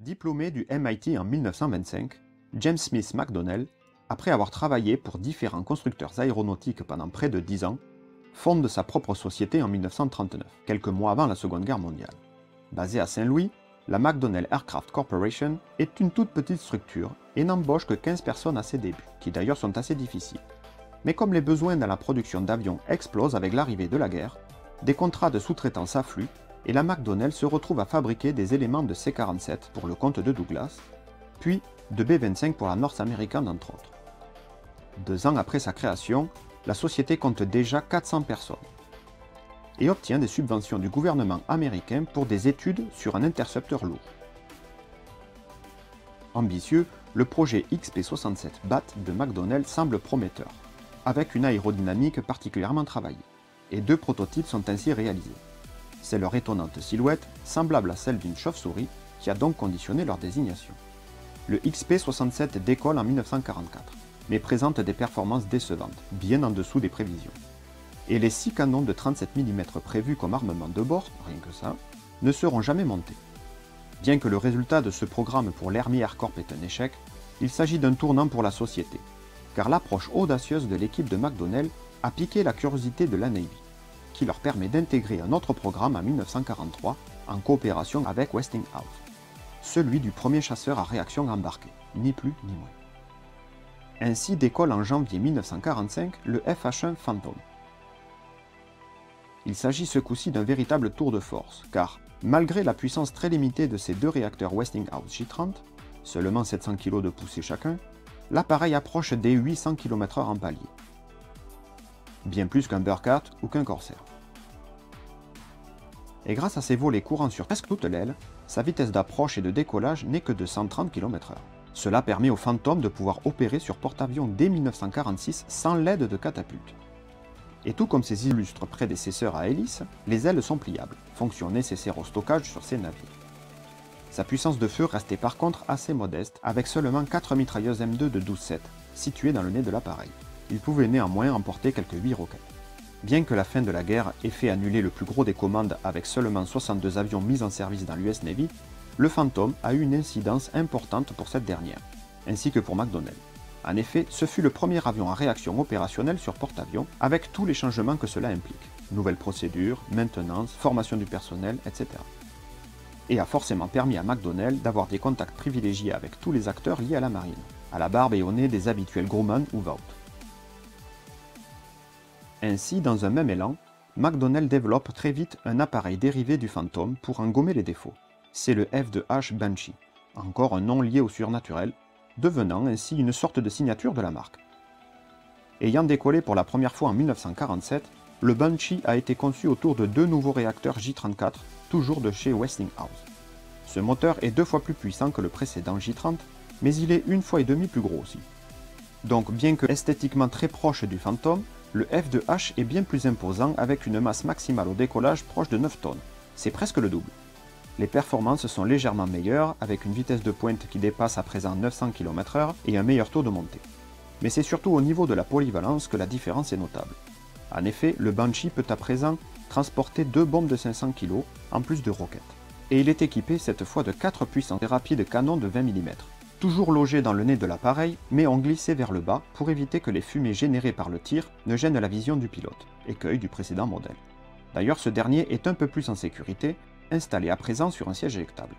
Diplômé du MIT en 1925, James Smith McDonnell, après avoir travaillé pour différents constructeurs aéronautiques pendant près de 10 ans, fonde sa propre société en 1939, quelques mois avant la Seconde Guerre mondiale. Basée à Saint-Louis, la McDonnell Aircraft Corporation est une toute petite structure et n'embauche que 15 personnes à ses débuts, qui d'ailleurs sont assez difficiles. Mais comme les besoins dans la production d'avions explosent avec l'arrivée de la guerre, des contrats de sous-traitance affluent et la McDonnell se retrouve à fabriquer des éléments de C-47 pour le compte de Douglas, puis de B-25 pour la North American entre autres. 2 ans après sa création, la société compte déjà 400 personnes et obtient des subventions du gouvernement américain pour des études sur un intercepteur lourd. Ambitieux, le projet XP-67 BAT de McDonnell semble prometteur, avec une aérodynamique particulièrement travaillée, et 2 prototypes sont ainsi réalisés. C'est leur étonnante silhouette, semblable à celle d'une chauve-souris, qui a donc conditionné leur désignation. Le XP-67 décolle en 1944, mais présente des performances décevantes, bien en dessous des prévisions. Et les 6 canons de 37 mm prévus comme armement de bord, rien que ça, ne seront jamais montés. Bien que le résultat de ce programme pour l'Army Air Corps est un échec, il s'agit d'un tournant pour la société, car l'approche audacieuse de l'équipe de McDonnell a piqué la curiosité de la Navy, qui leur permet d'intégrer un autre programme en 1943 en coopération avec Westinghouse, celui du premier chasseur à réaction embarquée, ni plus ni moins. Ainsi décolle en janvier 1945 le FH-1 Phantom. Il s'agit ce coup-ci d'un véritable tour de force, car malgré la puissance très limitée de ces 2 réacteurs Westinghouse J-30, seulement 700 kg de poussée chacun, l'appareil approche des 800 km/h en palier. Bien plus qu'un Burkhardt ou qu'un Corsair. Et grâce à ses volets courant sur presque toute l'aile, sa vitesse d'approche et de décollage n'est que de 130 km/h. Cela permet au Phantom de pouvoir opérer sur porte-avions dès 1946 sans l'aide de catapultes. Et tout comme ses illustres prédécesseurs à hélice, les ailes sont pliables, fonction nécessaire au stockage sur ces navires. Sa puissance de feu restait par contre assez modeste, avec seulement 4 mitrailleuses M2 de 12,7 situées dans le nez de l'appareil. Il pouvait néanmoins emporter quelques 8 roquettes. Bien que la fin de la guerre ait fait annuler le plus gros des commandes avec seulement 62 avions mis en service dans l'US Navy, le Phantom a eu une incidence importante pour cette dernière, ainsi que pour McDonnell. En effet, ce fut le premier avion à réaction opérationnelle sur porte-avions, avec tous les changements que cela implique. Nouvelles procédures, maintenance, formation du personnel, etc. Et a forcément permis à McDonnell d'avoir des contacts privilégiés avec tous les acteurs liés à la marine, à la barbe et au nez des habituels Grumman ou Vought. Ainsi, dans un même élan, McDonnell développe très vite un appareil dérivé du Phantom pour en gommer les défauts. C'est le F-2H Banshee, encore un nom lié au surnaturel, devenant ainsi une sorte de signature de la marque. Ayant décollé pour la première fois en 1947, le Banshee a été conçu autour de 2 nouveaux réacteurs J-34, toujours de chez Westinghouse. Ce moteur est 2 fois plus puissant que le précédent J-30, mais il est 1,5 fois plus gros aussi. Donc bien que esthétiquement très proche du Phantom, le F-2H est bien plus imposant avec une masse maximale au décollage proche de 9 tonnes. C'est presque le double. Les performances sont légèrement meilleures, avec une vitesse de pointe qui dépasse à présent 900 km/h et un meilleur taux de montée. Mais c'est surtout au niveau de la polyvalence que la différence est notable. En effet, le Banshee peut à présent transporter 2 bombes de 500 kg, en plus de roquettes. Et il est équipé cette fois de 4 puissants et rapides canons de 20 mm, toujours logés dans le nez de l'appareil, mais ont glissé vers le bas pour éviter que les fumées générées par le tir ne gênent la vision du pilote, écueil du précédent modèle. D'ailleurs, ce dernier est un peu plus en sécurité, installé à présent sur un siège éjectable.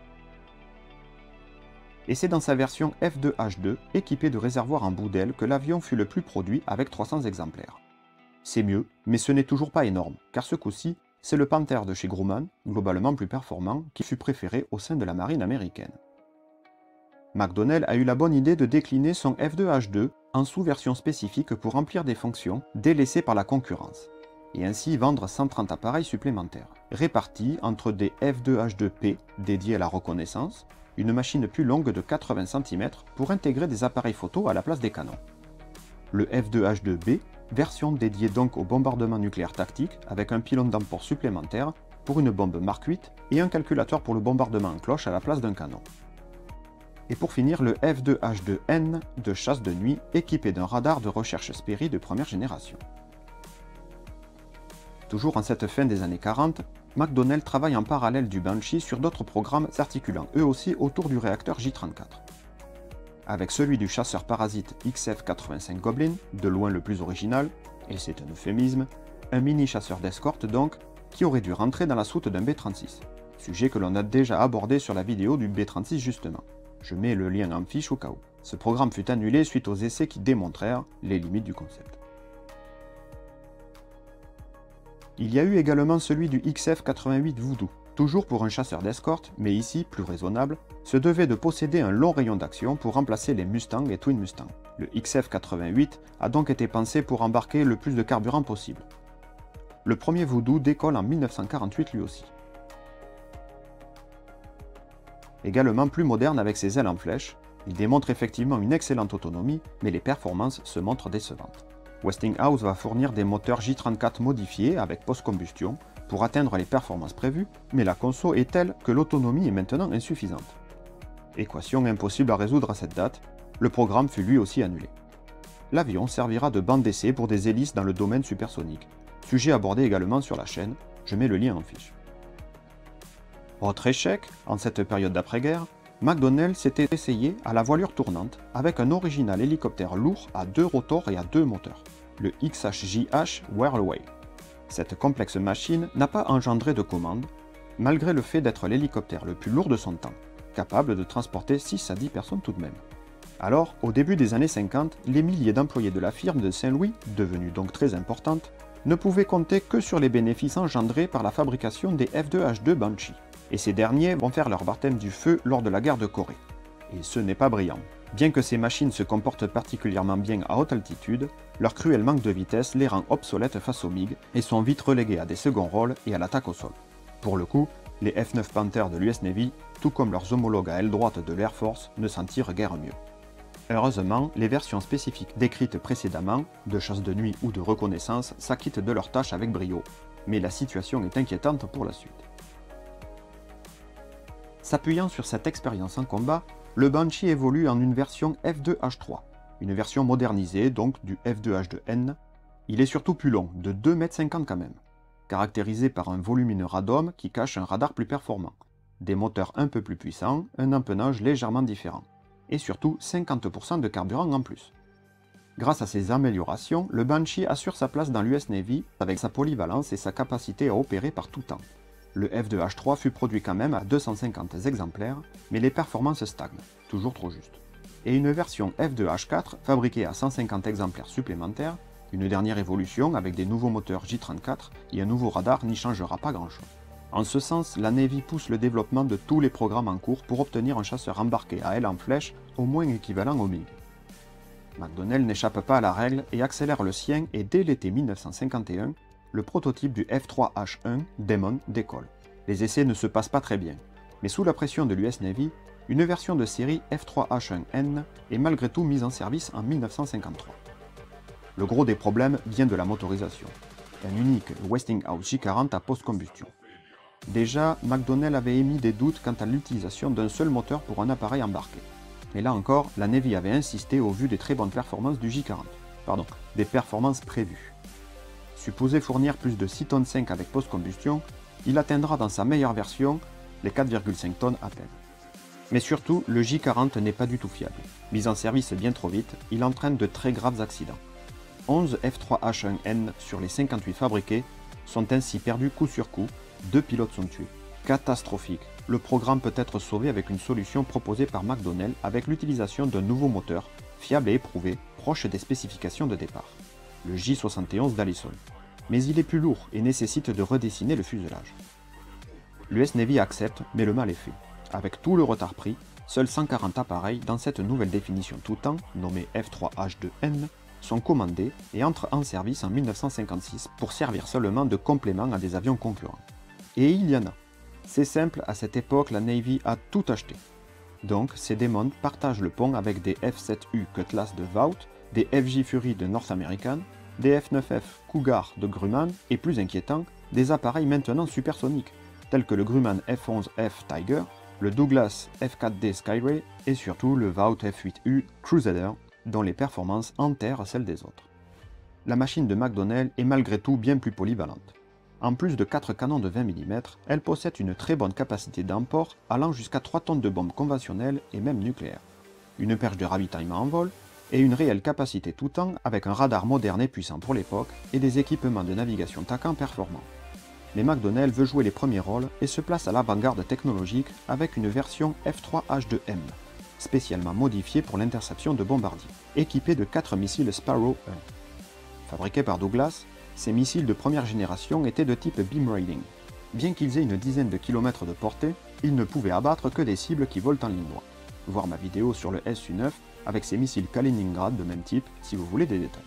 Et c'est dans sa version F-2H2, équipé de réservoirs en bout d'aile, que l'avion fut le plus produit avec 300 exemplaires. C'est mieux, mais ce n'est toujours pas énorme, car ce coup-ci, c'est le Panther de chez Grumman, globalement plus performant, qui fut préféré au sein de la marine américaine. McDonnell a eu la bonne idée de décliner son F-2H2 en sous-version spécifique pour remplir des fonctions délaissées par la concurrence, et ainsi vendre 130 appareils supplémentaires, répartis entre des F-2H2P dédiés à la reconnaissance, une machine plus longue de 80 cm pour intégrer des appareils photo à la place des canons. Le F-2H2B, version dédiée donc au bombardement nucléaire tactique avec un pylône d'emport supplémentaire pour une bombe Mark 8 et un calculateur pour le bombardement en cloche à la place d'un canon. Et pour finir, le F-2H2N de chasse de nuit équipé d'un radar de recherche Sperry de première génération. Toujours en cette fin des années 40, McDonnell travaille en parallèle du Banshee sur d'autres programmes s'articulant eux aussi autour du réacteur J-34. Avec celui du chasseur parasite XF-85 Goblin, de loin le plus original, et c'est un euphémisme, un mini-chasseur d'escorte donc, qui aurait dû rentrer dans la soute d'un B-36, sujet que l'on a déjà abordé sur la vidéo du B-36 justement. Je mets le lien en fiche au cas où. Ce programme fut annulé suite aux essais qui démontrèrent les limites du concept. Il y a eu également celui du XF-88 Voodoo, toujours pour un chasseur d'escorte, mais ici plus raisonnable, se devait de posséder un long rayon d'action pour remplacer les Mustang et Twin Mustang. Le XF-88 a donc été pensé pour embarquer le plus de carburant possible. Le premier Voodoo décolle en 1948 lui aussi. Également plus moderne avec ses ailes en flèche, il démontre effectivement une excellente autonomie, mais les performances se montrent décevantes. Westinghouse va fournir des moteurs J34 modifiés avec post-combustion pour atteindre les performances prévues, mais la conso est telle que l'autonomie est maintenant insuffisante. Équation impossible à résoudre à cette date, le programme fut lui aussi annulé. L'avion servira de bande d'essai pour des hélices dans le domaine supersonique, sujet abordé également sur la chaîne, je mets le lien en fiche. Autre échec, en cette période d'après-guerre, McDonnell s'était essayé à la voilure tournante avec un original hélicoptère lourd à 2 rotors et à 2 moteurs, le XHJH Whirlaway. Cette complexe machine n'a pas engendré de commande, malgré le fait d'être l'hélicoptère le plus lourd de son temps, capable de transporter 6 à 10 personnes tout de même. Alors, au début des années 50, les milliers d'employés de la firme de Saint-Louis, devenue donc très importante, ne pouvaient compter que sur les bénéfices engendrés par la fabrication des F-2H-2 Banshee. Et ces derniers vont faire leur baptême du feu lors de la guerre de Corée. Et ce n'est pas brillant. Bien que ces machines se comportent particulièrement bien à haute altitude, leur cruel manque de vitesse les rend obsolètes face aux MiG et sont vite relégués à des seconds rôles et à l'attaque au sol. Pour le coup, les F-9 Panther de l'US Navy, tout comme leurs homologues à aile droite de l'Air Force, ne s'en tirent guère mieux. Heureusement, les versions spécifiques décrites précédemment, de chasse de nuit ou de reconnaissance, s'acquittent de leurs tâches avec brio, mais la situation est inquiétante pour la suite. S'appuyant sur cette expérience en combat, le Banshee évolue en une version F2H3, une version modernisée donc du F2H2N. Il est surtout plus long, de 2,50 m quand même, caractérisé par un volumineux radome qui cache un radar plus performant, des moteurs un peu plus puissants, un empennage légèrement différent, et surtout 50% de carburant en plus. Grâce à ces améliorations, le Banshee assure sa place dans l'US Navy avec sa polyvalence et sa capacité à opérer par tout temps. Le F2H3 fut produit quand même à 250 exemplaires, mais les performances stagnent, toujours trop juste. Et une version F2H4 fabriquée à 150 exemplaires supplémentaires, une dernière évolution avec des nouveaux moteurs J34 et un nouveau radar n'y changera pas grand-chose. En ce sens, la Navy pousse le développement de tous les programmes en cours pour obtenir un chasseur embarqué à aile en flèche au moins équivalent au MiG. McDonnell n'échappe pas à la règle et accélère le sien et dès l'été 1951, le prototype du F3H1 Demon décolle. Les essais ne se passent pas très bien, mais sous la pression de l'US Navy, une version de série F3H1N est malgré tout mise en service en 1953. Le gros des problèmes vient de la motorisation, un unique Westinghouse J40 à post-combustion. Déjà, McDonnell avait émis des doutes quant à l'utilisation d'un seul moteur pour un appareil embarqué. Mais là encore, la Navy avait insisté au vu des très bonnes performances du J40. Des performances prévues. Supposé fournir plus de 6,5 tonnes avec post-combustion, il atteindra dans sa meilleure version les 4,5 tonnes à peine. Mais surtout, le J40 n'est pas du tout fiable. Mis en service bien trop vite, il entraîne de très graves accidents. 11 F3H1N sur les 58 fabriqués sont ainsi perdus coup sur coup, 2 pilotes sont tués. Catastrophique. Le programme peut être sauvé avec une solution proposée par McDonnell avec l'utilisation d'un nouveau moteur, fiable et éprouvé, proche des spécifications de départ, le J71 d'Allison. Mais il est plus lourd et nécessite de redessiner le fuselage. L'US Navy accepte, mais le mal est fait. Avec tout le retard pris, seuls 140 appareils dans cette nouvelle définition tout temps, nommée F3H2N, sont commandés et entrent en service en 1956 pour servir seulement de complément à des avions concurrents. Et il y en a. C'est simple, à cette époque, la Navy a tout acheté. Donc, ces démons partagent le pont avec des F-7U Cutlass de Vought, des FJ Fury de North American, des F-9F Cougar de Grumman et plus inquiétant, des appareils maintenant supersoniques, tels que le Grumman F-11F Tiger, le Douglas F-4D Skyray et surtout le Vought F-8U Crusader, dont les performances enterrent celles des autres. La machine de McDonnell est malgré tout bien plus polyvalente. En plus de 4 canons de 20 mm, elle possède une très bonne capacité d'emport allant jusqu'à 3 tonnes de bombes conventionnelles et même nucléaires, une perche de ravitaillement en vol et une réelle capacité tout temps avec un radar moderne et puissant pour l'époque et des équipements de navigation TACAN performants. Mais McDonnell veut jouer les premiers rôles et se place à l'avant-garde technologique avec une version F3H2M, spécialement modifiée pour l'interception de bombardiers, équipée de 4 missiles Sparrow 1. Fabriqués par Douglas, ces missiles de première génération étaient de type beam raiding. Bien qu'ils aient une dizaine de kilomètres de portée, ils ne pouvaient abattre que des cibles qui volent en ligne droite. Voir ma vidéo sur le Su-9 avec ces missiles Kaliningrad de même type si vous voulez des détails.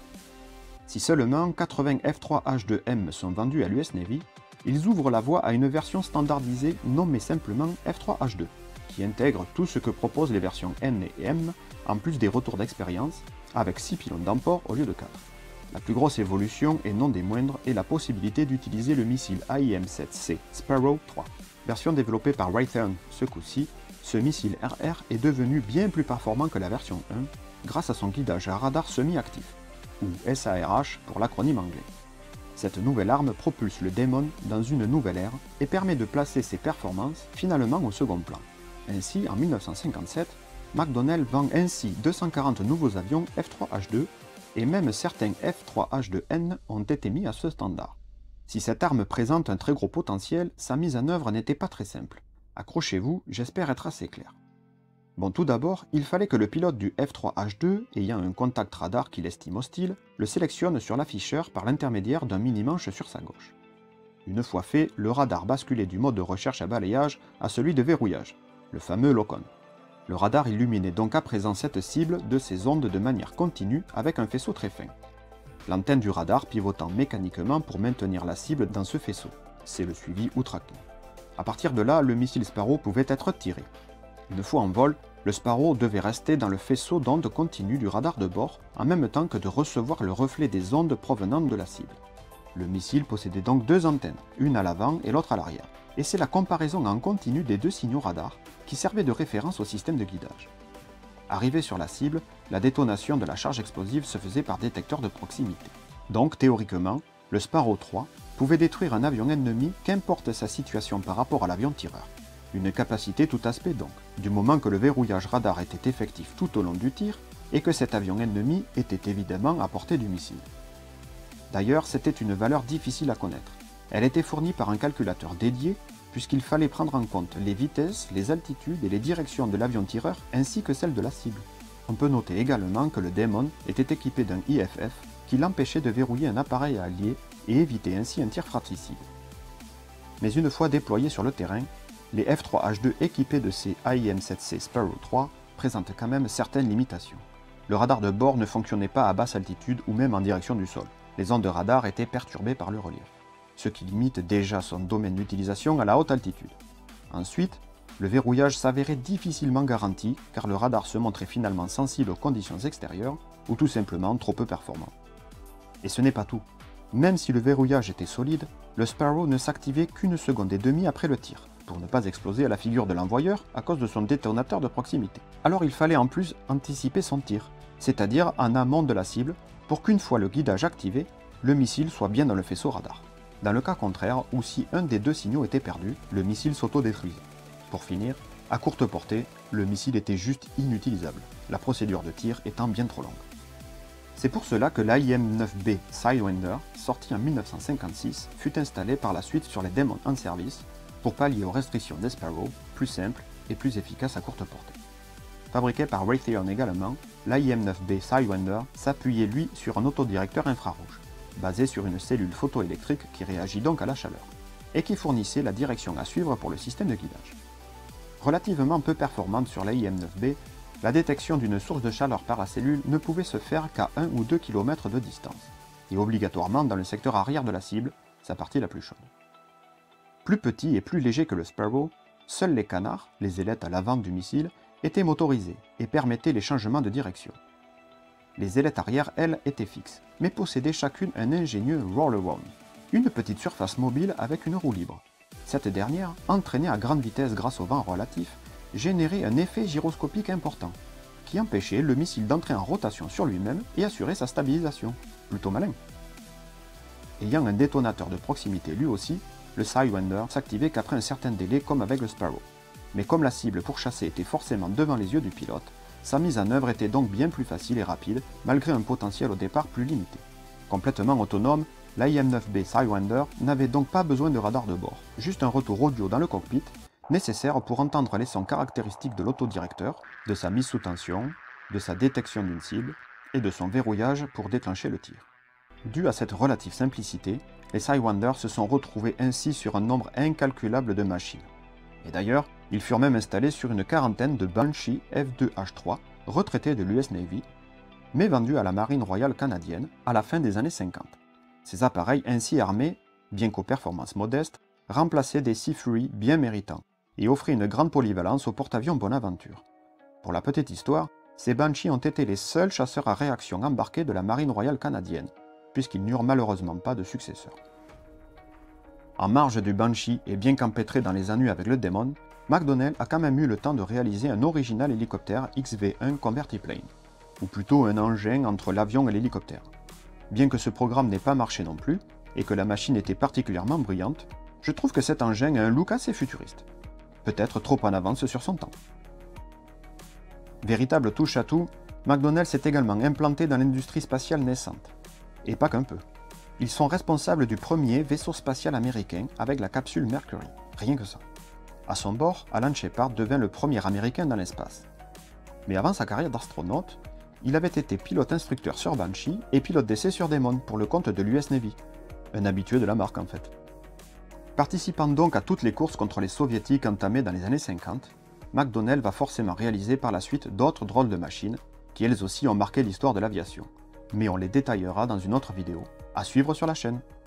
Si seulement 80 F3H2M sont vendus à l'US Navy, ils ouvrent la voie à une version standardisée nommée simplement F3H2, qui intègre tout ce que proposent les versions N et M, en plus des retours d'expérience, avec 6 pylônes d'emport au lieu de 4. La plus grosse évolution, et non des moindres, est la possibilité d'utiliser le missile AIM-7C Sparrow 3. Version développée par Raytheon ce coup-ci, ce missile RR est devenu bien plus performant que la version 1 grâce à son guidage à radar semi-actif, ou SARH pour l'acronyme anglais. Cette nouvelle arme propulse le Demon dans une nouvelle ère et permet de placer ses performances finalement au second plan. Ainsi, en 1957, McDonnell vend ainsi 240 nouveaux avions F3H2 et même certains F3H2N ont été mis à ce standard. Si cette arme présente un très gros potentiel, sa mise en œuvre n'était pas très simple. Accrochez-vous, j'espère être assez clair. Bon, tout d'abord, il fallait que le pilote du F3H2, ayant un contact radar qu'il estime hostile, le sélectionne sur l'afficheur par l'intermédiaire d'un mini-manche sur sa gauche. Une fois fait, le radar basculait du mode de recherche à balayage à celui de verrouillage, le fameux LOCON. Le radar illuminait donc à présent cette cible de ses ondes de manière continue avec un faisceau très fin. L'antenne du radar pivotant mécaniquement pour maintenir la cible dans ce faisceau. C'est le suivi ou tracking. À partir de là, le missile Sparrow pouvait être tiré. Une fois en vol, le Sparrow devait rester dans le faisceau d'ondes continues du radar de bord, en même temps que de recevoir le reflet des ondes provenant de la cible. Le missile possédait donc 2 antennes, une à l'avant et l'autre à l'arrière, et c'est la comparaison en continu des 2 signaux radar qui servait de référence au système de guidage. Arrivé sur la cible, la détonation de la charge explosive se faisait par détecteur de proximité. Donc théoriquement, le Sparrow 3 pouvait détruire un avion ennemi qu'importe sa situation par rapport à l'avion tireur. Une capacité tout aspect donc, du moment que le verrouillage radar était effectif tout au long du tir et que cet avion ennemi était évidemment à portée du missile. D'ailleurs, c'était une valeur difficile à connaître. Elle était fournie par un calculateur dédié puisqu'il fallait prendre en compte les vitesses, les altitudes et les directions de l'avion tireur ainsi que celles de la cible. On peut noter également que le Demon était équipé d'un IFF qui l'empêchait de verrouiller un appareil à allier et éviter ainsi un tir fratricide. Mais une fois déployés sur le terrain, les F3H2 équipés de ces AIM-7C Sparrow 3 présentent quand même certaines limitations. Le radar de bord ne fonctionnait pas à basse altitude ou même en direction du sol. Les ondes de radar étaient perturbées par le relief, ce qui limite déjà son domaine d'utilisation à la haute altitude. Ensuite, le verrouillage s'avérait difficilement garanti car le radar se montrait finalement sensible aux conditions extérieures ou tout simplement trop peu performant. Et ce n'est pas tout. Même si le verrouillage était solide, le Sparrow ne s'activait qu'une seconde et demie après le tir, pour ne pas exploser à la figure de l'envoyeur à cause de son détonateur de proximité. Alors il fallait en plus anticiper son tir, c'est-à-dire en amont de la cible, pour qu'une fois le guidage activé, le missile soit bien dans le faisceau radar. Dans le cas contraire, ou si un des 2 signaux était perdu, le missile s'auto-détruisait. Pour finir, à courte portée, le missile était juste inutilisable, la procédure de tir étant bien trop longue. C'est pour cela que l'AIM-9B Sidewinder, sorti en 1956, fut installé par la suite sur les Demon en service pour pallier aux restrictions des Sparrow, plus simples et plus efficaces à courte portée. Fabriqué par Raytheon également, l'AIM-9B Sidewinder s'appuyait lui sur un autodirecteur infrarouge, basé sur une cellule photoélectrique qui réagit donc à la chaleur, et qui fournissait la direction à suivre pour le système de guidage. Relativement peu performante sur l'AIM-9B, la détection d'une source de chaleur par la cellule ne pouvait se faire qu'à 1 ou 2 km de distance, et obligatoirement dans le secteur arrière de la cible, sa partie la plus chaude. Plus petit et plus léger que le Sparrow, seuls les canards, les ailettes à l'avant du missile, étaient motorisés et permettaient les changements de direction. Les ailettes arrière, elles, étaient fixes, mais possédaient chacune un ingénieux roll-around, une petite surface mobile avec une roue libre. Cette dernière, entraînée à grande vitesse grâce au vent relatif, générait un effet gyroscopique important, qui empêchait le missile d'entrer en rotation sur lui-même et assurer sa stabilisation. Plutôt malin. ayant un détonateur de proximité lui aussi, le Sidewinder s'activait qu'après un certain délai comme avec le Sparrow. Mais comme la cible pourchassée était forcément devant les yeux du pilote, sa mise en œuvre était donc bien plus facile et rapide, malgré un potentiel au départ plus limité. Complètement autonome, l'AIM-9B Sidewinder n'avait donc pas besoin de radar de bord, juste un retour audio dans le cockpit, nécessaire pour entendre les sons caractéristiques de l'autodirecteur, de sa mise sous tension, de sa détection d'une cible, et de son verrouillage pour déclencher le tir. Dû à cette relative simplicité, les Sidewinder se sont retrouvés ainsi sur un nombre incalculable de machines. Et d'ailleurs, ils furent même installés sur une quarantaine de Banshee F2H3 retraités de l'US Navy, mais vendus à la Marine royale canadienne à la fin des années 50. Ces appareils ainsi armés, bien qu'aux performances modestes, remplaçaient des Sea Fury bien méritants et offraient une grande polyvalence au porte-avions Bonaventure. Pour la petite histoire, ces Banshee ont été les seuls chasseurs à réaction embarqués de la Marine royale canadienne, puisqu'ils n'eurent malheureusement pas de successeurs. En marge du Banshee et bien qu'empêtré dans les ennuis avec le Demon, McDonnell a quand même eu le temps de réaliser un original hélicoptère XV-1 Convertiplane, ou plutôt un engin entre l'avion et l'hélicoptère. Bien que ce programme n'ait pas marché non plus, et que la machine était particulièrement bruyante, je trouve que cet engin a un look assez futuriste. Peut-être trop en avance sur son temps. Véritable touche-à-tout, McDonnell s'est également implanté dans l'industrie spatiale naissante. Et pas qu'un peu. Ils sont responsables du premier vaisseau spatial américain avec la capsule Mercury, rien que ça. À son bord, Alan Shepard devint le premier américain dans l'espace. Mais avant sa carrière d'astronaute, il avait été pilote-instructeur sur Banshee et pilote d'essai sur Demon pour le compte de l'US Navy. Un habitué de la marque en fait. Participant donc à toutes les courses contre les soviétiques entamées dans les années 50, McDonnell va forcément réaliser par la suite d'autres drôles de machines qui elles aussi ont marqué l'histoire de l'aviation. Mais on les détaillera dans une autre vidéo, à suivre sur la chaîne.